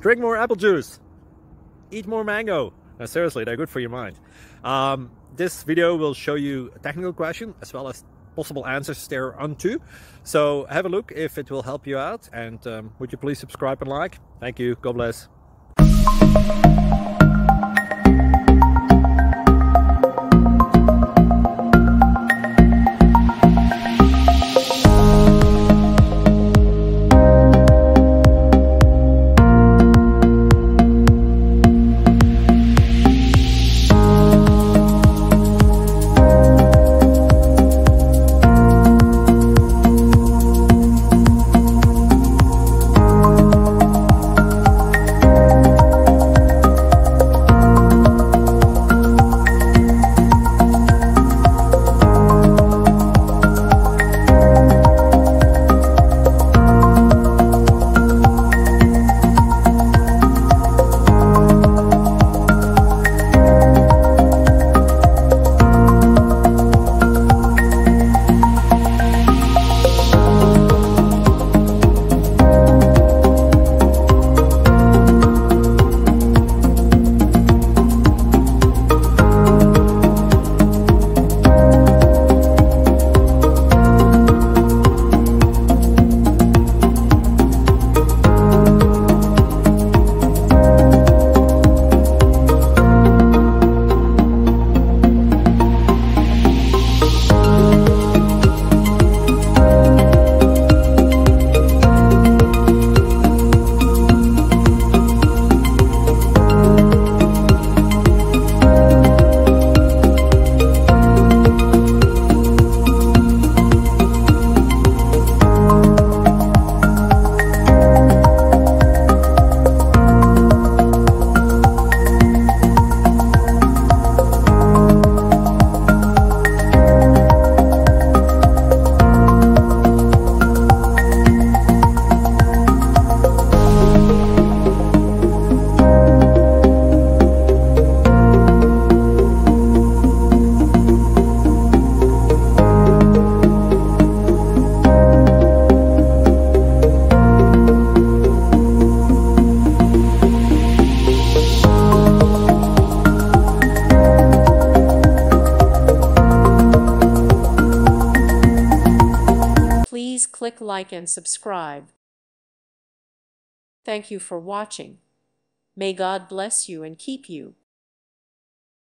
drink more apple juice, eat more mango. No, seriously, they're good for your mind. This video will show you a technical question as well as possible answers thereunto. So have a look if it will help you out, and would you please subscribe and like? Thank you. God bless. Please click like and subscribe. Thank you for watching. May God bless you and keep you.